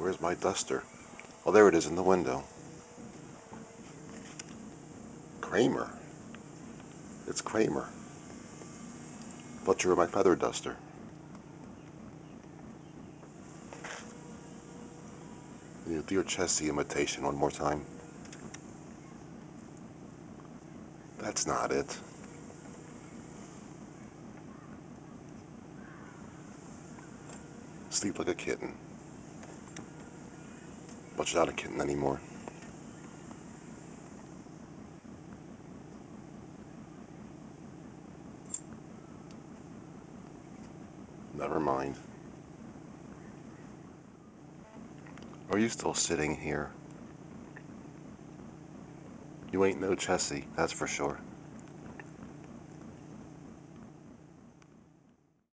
Where's my duster? Oh, there it is in the window. Kramer. It's Kramer. Butcher of my feather duster. You do your Chessie imitation one more time. That's not it. Sleep like a kitten. But she's not a kitten anymore. Never mind. Are you still sitting here? You ain't no Chessie, that's for sure.